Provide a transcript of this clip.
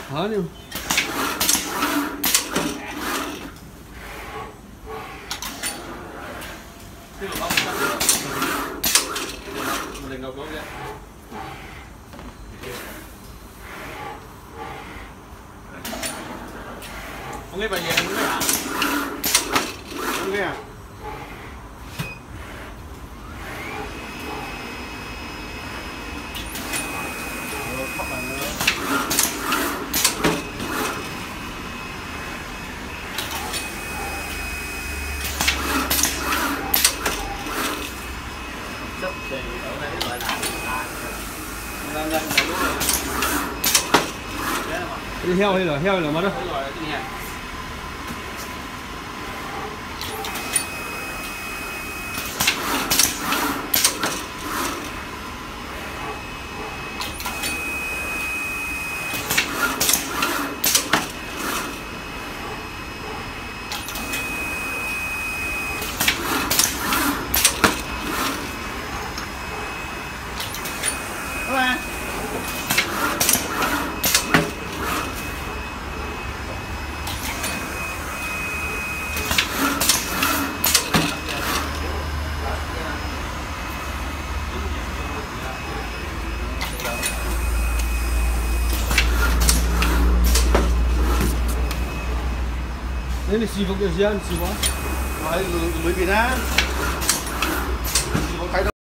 hả đi. Không nghe bài gì không nghe à? Không nghe à? Sắp thì ở đây gọi là lên Đi heo hay là mất đó. Ini sibuk ya, sibuk. Mới bị na.